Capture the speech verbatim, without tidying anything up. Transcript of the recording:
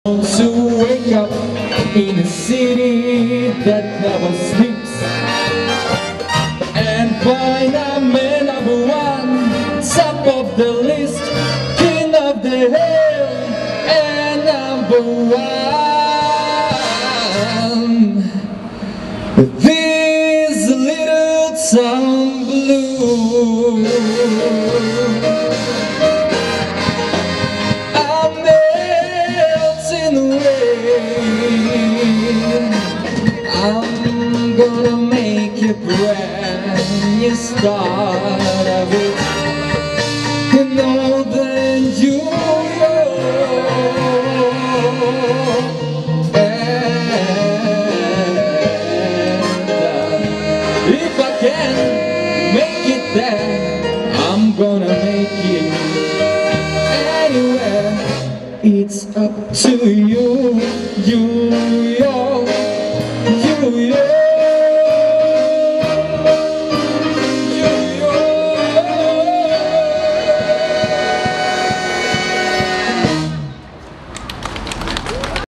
To wake up in a city that never sleeps and find I'm number one, top of the list, king of the hill, and number one. This little town blue, I'm gonna make a brand new start of it in Northern New York. And uh, if I can make it there, I'm gonna make it anywhere. It's up to you, New York.